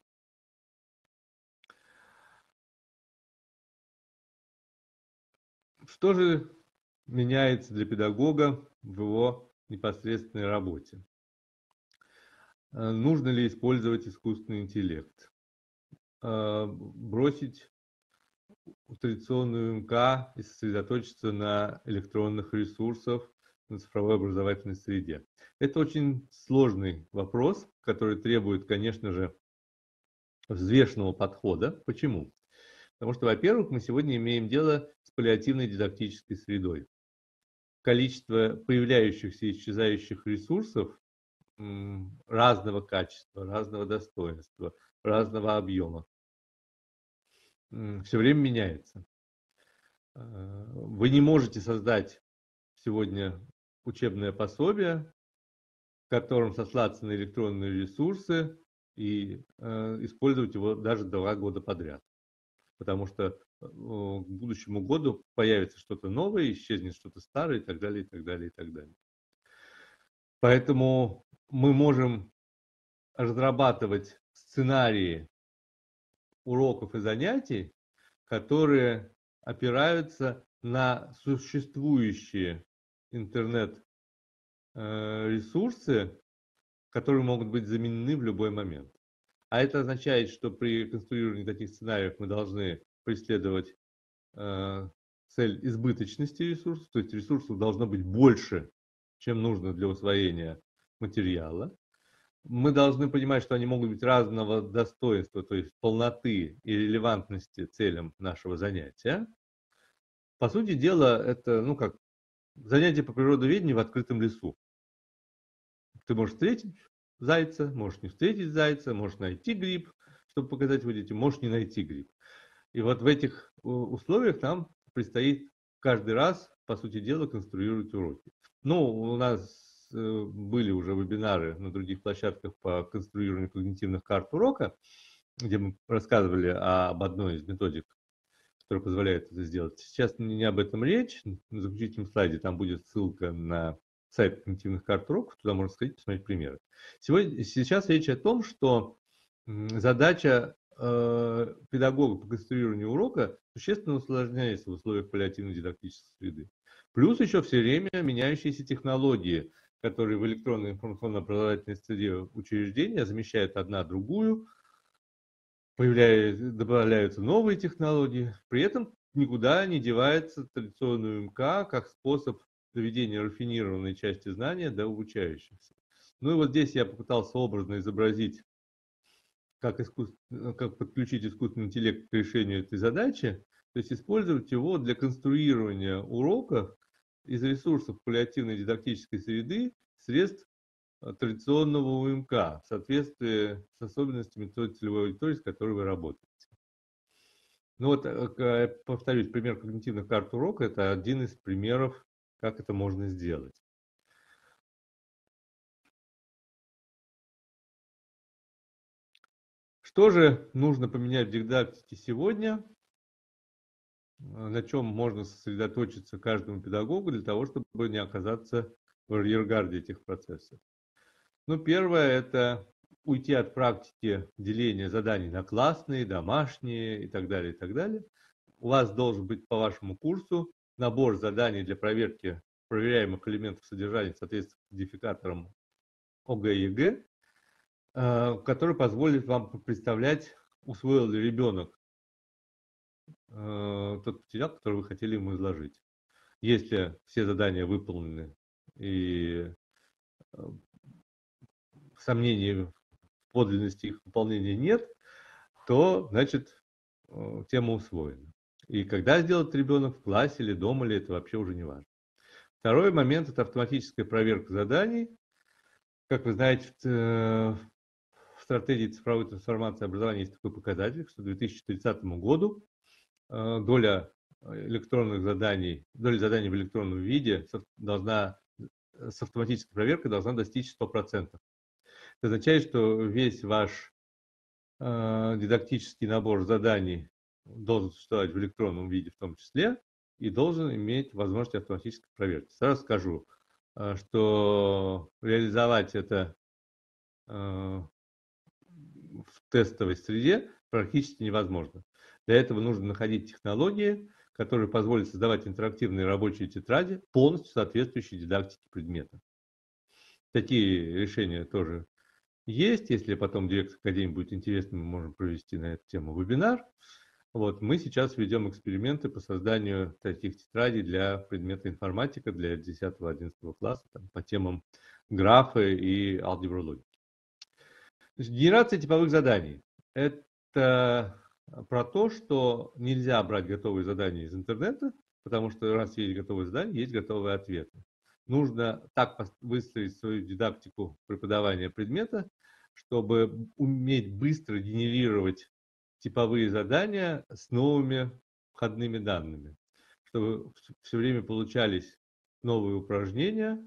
Что же меняется для педагога в его непосредственной работе? Нужно ли использовать искусственный интеллект? Бросить традиционную МК и сосредоточиться на электронных ресурсах, на цифровой образовательной среде? Это очень сложный вопрос, который требует, конечно же, взвешенного подхода. Почему? Потому что, во-первых, мы сегодня имеем дело с паллиативной дидактической средой. Количество появляющихся и исчезающих ресурсов разного качества, разного достоинства, разного объема все время меняется. Вы не можете создать сегодня учебное пособие, в котором сослаться на электронные ресурсы и использовать его даже 2 года подряд. Потому что к будущему году появится что-то новое, исчезнет что-то старое и так далее, и так далее, и так далее. Поэтому мы можем разрабатывать сценарии уроков и занятий, которые опираются на существующие интернет-ресурсы, которые могут быть заменены в любой момент. А это означает, что при конструировании таких сценариев мы должны преследовать цель избыточности ресурсов, то есть ресурсов должно быть больше, чем нужно для усвоения материала. Мы должны понимать, что они могут быть разного достоинства, то есть полноты и релевантности целям нашего занятия. По сути дела, это, как занятие по природоведению в открытом лесу. Ты можешь встретить зайца, можешь не встретить зайца, можешь найти гриб, чтобы показать его детям, можешь не найти гриб. И вот в этих условиях нам предстоит каждый раз, по сути дела, конструировать уроки. У нас были уже вебинары на других площадках по конструированию когнитивных карт урока, где мы рассказывали об одной из методик, которая позволяет это сделать. Сейчас не об этом речь. На заключительном слайде там будет ссылка на сайт когнитивных карт уроков, туда можно сходить, посмотреть примеры. Сейчас речь о том, что задача педагога по конструированию урока существенно усложняется в условиях паллиативной дидактической среды. Плюс еще все время меняющиеся технологии, которые в электронной информационно-образовательной среде учреждения замещают одна другую, добавляются новые технологии, при этом никуда не девается традиционную МК как способ доведения рафинированной части знания до обучающихся. Ну и вот здесь я попытался образно изобразить, как подключить искусственный интеллект к решению этой задачи, то есть использовать его для конструирования уроков из ресурсов паллиативной дидактической среды, средств традиционного УМК в соответствии с особенностями той целевой аудитории, с которой вы работаете. Ну вот, повторюсь, пример когнитивных карт урока – это один из примеров, как это можно сделать. Что же нужно поменять в дидактике сегодня, на чем можно сосредоточиться каждому педагогу для того, чтобы не оказаться в арьергарде этих процессов? Ну, первое – это уйти от практики деления заданий на классные, домашние и так далее, и так далее. У вас должен быть по вашему курсу набор заданий для проверки проверяемых элементов содержания в соответствии с кодификатором ОГЭ и ЕГЭ, который позволит вам представлять, усвоил ли ребенок тот материал, который вы хотели ему изложить. Если все задания выполнены и сомнений в подлинности их выполнения нет, то, значит, тема усвоена. И когда сделает ребенок, в классе или дома, или это вообще уже не важно. Второй момент – это автоматическая проверка заданий. Как вы знаете, в стратегии цифровой трансформации образования есть такой показатель, что к 2030 году доля электронных заданий, доля заданий в электронном виде с автоматической проверкой должна достичь 100%. Это означает, что весь ваш дидактический набор заданий должен существовать в электронном виде в том числе и должен иметь возможность автоматической проверки. Сразу скажу, что реализовать это в тестовой среде практически невозможно. Для этого нужно находить технологии, которые позволят создавать интерактивные рабочие тетради, полностью соответствующие дидактике предмета. Такие решения тоже есть. Если потом директор академии будет интересно, мы можем провести на эту тему вебинар. Вот, мы сейчас ведем эксперименты по созданию таких тетрадей для предмета информатика, для 10-11 класса, там, по темам графы и алгебрологии. Генерация типовых заданий. Это про то, что нельзя брать готовые задания из интернета, потому что раз есть готовые задания, есть готовые ответы. Нужно так выстроить свою дидактику преподавания предмета, чтобы уметь быстро генерировать типовые задания с новыми входными данными, чтобы все время получались новые упражнения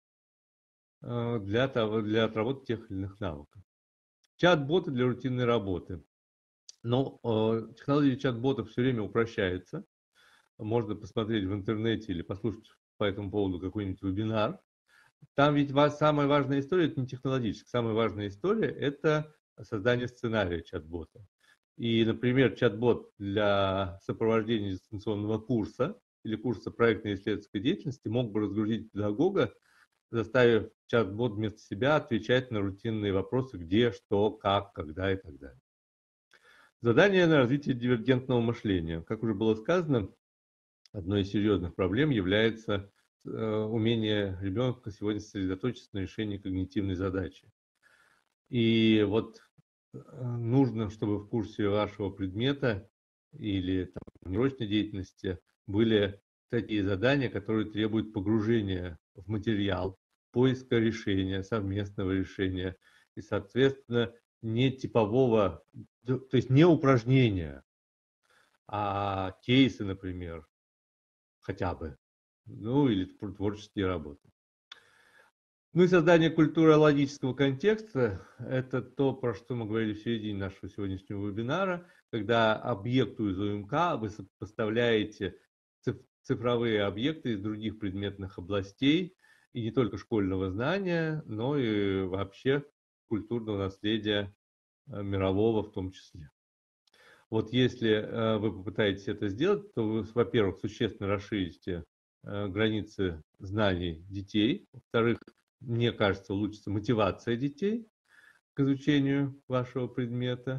для отработки тех или иных навыков. Чат-боты для рутинной работы. Но технология чат-ботов все время упрощается. Можно посмотреть в интернете или послушать по этому поводу какой-нибудь вебинар. Там ведь самая важная история – это не технологическая. Самая важная история – это создание сценария чат-бота. И, например, чат-бот для сопровождения дистанционного курса или курса проектной и исследовательской деятельности мог бы разгрузить педагога, заставив чат-бот вместо себя отвечать на рутинные вопросы где, что, как, когда и так далее. Задание на развитие дивергентного мышления. Как уже было сказано, одной из серьезных проблем является умение ребенка сегодня сосредоточиться на решении когнитивной задачи. И вот нужно, чтобы в курсе вашего предмета или тренировочной деятельности были такие задания, которые требуют погружения в материал, поиска решения, совместного решения и, соответственно, не типового, то есть не упражнения, а кейсы, например, хотя бы, ну или творческие работы. Ну и создание культурологического контекста – это то, про что мы говорили в середине нашего сегодняшнего вебинара, когда объекту из УМК вы сопоставляете цифровые объекты из других предметных областей, и не только школьного знания, но и вообще культурного наследия мирового в том числе. Вот если вы попытаетесь это сделать, то вы, во-первых, существенно расширите границы знаний детей, во-вторых, мне кажется, улучшится мотивация детей к изучению вашего предмета,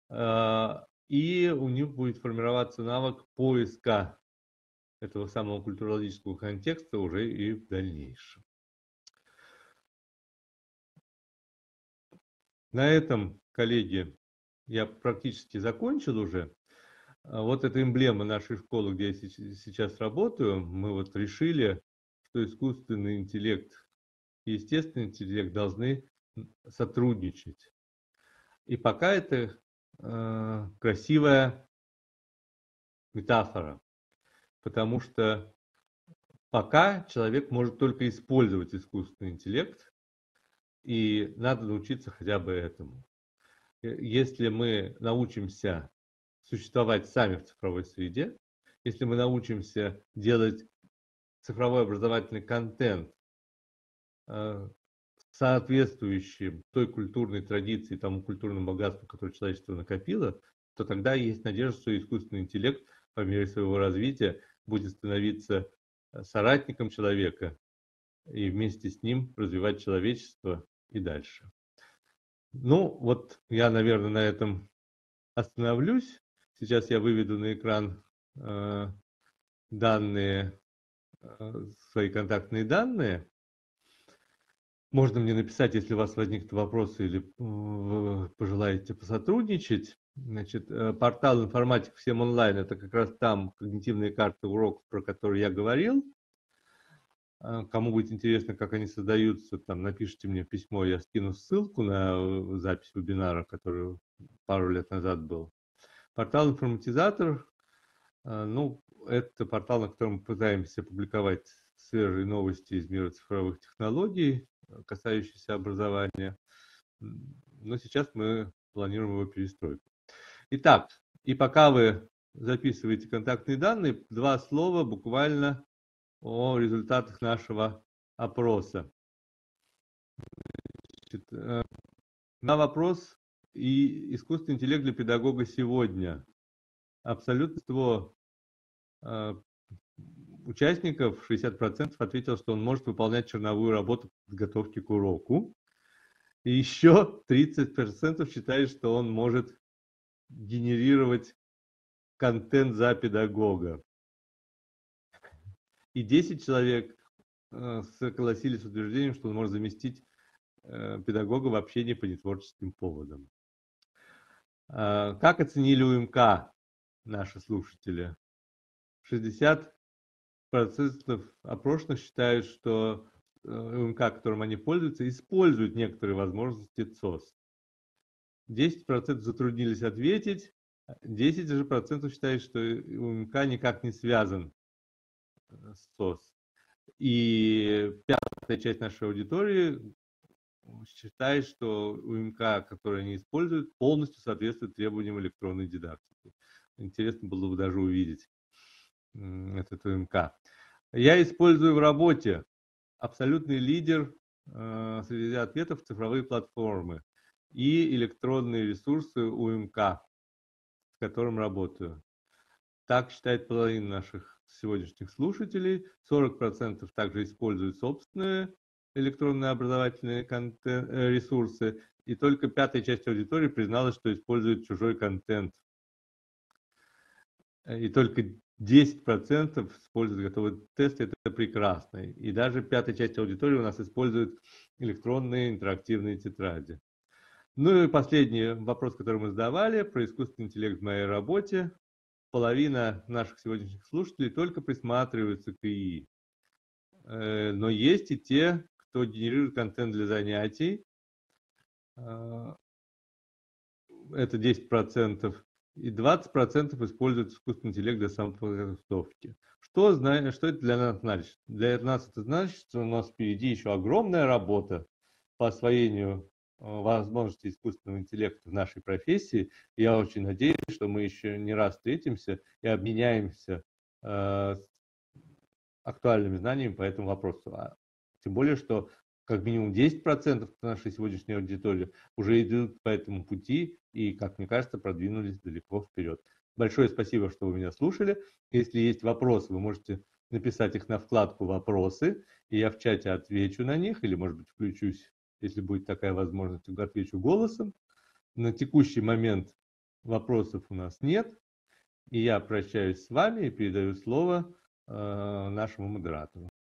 и у них будет формироваться навык поиска этого самого культурологического контекста уже и в дальнейшем. На этом, коллеги, я практически закончил уже. Вот эта эмблема нашей школы, где я сейчас работаю, мы вот решили, что искусственный интеллект и естественный интеллект должны сотрудничать. И пока это красивая метафора, потому что пока человек может только использовать искусственный интеллект, и надо научиться хотя бы этому. Если мы научимся существовать сами в цифровой среде, если мы научимся делать цифровой образовательный контент, соответствующий той культурной традиции, тому культурному богатству, которое человечество накопило, то тогда есть надежда, что искусственный интеллект по мере своего развития будет становиться соратником человека и вместе с ним развивать человечество и дальше. Ну, вот я, наверное, на этом остановлюсь. Сейчас я выведу на экран данные, свои контактные данные. Можно мне написать, если у вас возникнут вопросы или вы пожелаете посотрудничать. Значит, портал «Информатика всем онлайн» — это как раз там когнитивные карты уроков, про которые я говорил. Кому будет интересно, как они создаются, там напишите мне письмо, я скину ссылку на запись вебинара, который пару лет назад был. Портал «Информатизатор», ну, это портал, на котором мы пытаемся публиковать свежие новости из мира цифровых технологий, касающиеся образования. Но сейчас мы планируем его перестройку. Итак, и пока вы записываете контактные данные, два слова буквально о результатах нашего опроса. Значит, на вопрос и искусственный интеллект для педагога сегодня. Абсолютно участников, 60%, ответил, что он может выполнять черновую работу по подготовке к уроку. И еще 30% считают, что он может генерировать контент за педагога. И 10 человек согласились с утверждением, что он может заместить педагога в общении по нетворческим поводам. Как оценили УМК наши слушатели? 60% опрошенных считают, что УМК, которым они пользуются, используют некоторые возможности ЦОС. 10% затруднились ответить, 10% считают, что УМК никак не связан с ЦОС. И пятая часть нашей аудитории считает, что УМК, который они используют, полностью соответствует требованиям электронной дидактики. Интересно было бы даже увидеть этот УМК. Я использую в работе. Абсолютный лидер среди ответов — цифровые платформы и электронные ресурсы УМК, с которым работаю. Так считает половина наших сегодняшних слушателей. 40% также используют собственные электронные образовательные ресурсы. И только пятая часть аудитории призналась, что использует чужой контент. И только 10% используют готовые тесты. Это прекрасно. И даже пятая часть аудитории у нас использует электронные интерактивные тетради. Ну и последний вопрос, который мы задавали, про искусственный интеллект в моей работе. Половина наших сегодняшних слушателей только присматриваются к ИИ. Но есть и те, кто генерирует контент для занятий. Это 10%. И 20% используют искусственный интеллект для самоподготовки. Что это для нас значит? Для нас это значит, что у нас впереди еще огромная работа по освоению возможностей искусственного интеллекта в нашей профессии. Я очень надеюсь, что мы еще не раз встретимся и обменяемся актуальными знаниями по этому вопросу. Тем более, что как минимум 10% нашей сегодняшней аудитории уже идут по этому пути и, как мне кажется, продвинулись далеко вперед. Большое спасибо, что вы меня слушали. Если есть вопросы, вы можете написать их на вкладку «Вопросы», и я в чате отвечу на них, или, может быть, включусь, если будет такая возможность, отвечу голосом. На текущий момент вопросов у нас нет, и я прощаюсь с вами и передаю слово нашему модератору.